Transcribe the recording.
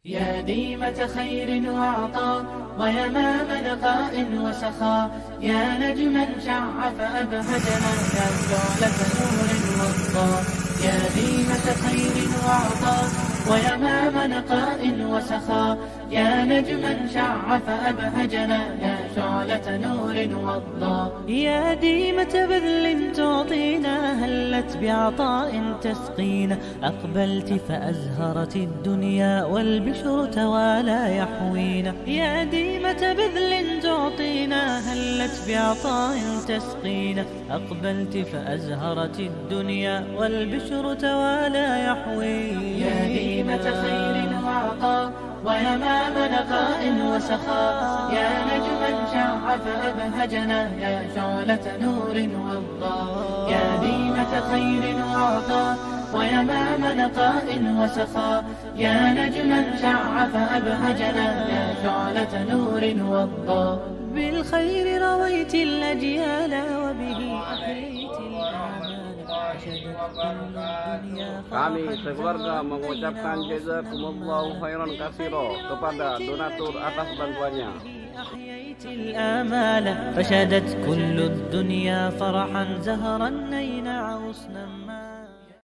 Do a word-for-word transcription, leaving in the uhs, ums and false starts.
يا ديمة خير وعطاء ويمام نقاء وسخاء، يا نجما شع فأبهجنا، يا شعلة نور وضاء. يا ديمة خير وعطاء ويمام نقاء وسخاء، يا نجما شع فأبهجنا، يا شعلة نور وضاء. يا ديمة بذل تعطينا، هلت بعطاء تسقينا، أقبلت فأزهرت الدنيا والبشر توالى يحوينا. يا ديمة بذل تعطينا، هلت بعطاء تسقينا، أقبلت فأزهرت الدنيا والبشر توالى يحوينا. يا ديمة خير وعطاء ويمام نقاء وسخاء، يا نجما شع فأبهجنا، يا شعلة نور وضاء. يا ديمة خير وعطاء ويمام نقاء وسخاء، يا نجما شع فأبهجنا، يا شعلة نور وضاء. بالخير رويت الأجيال وبه أحييت الآمال. Kami sekeluarga mengucapkan jazakumullahu khairan katsira kepada donatur atas bantuannya. أحييت الآمال فشدت كل الدنيا فرحا زهرا نينع غصنا.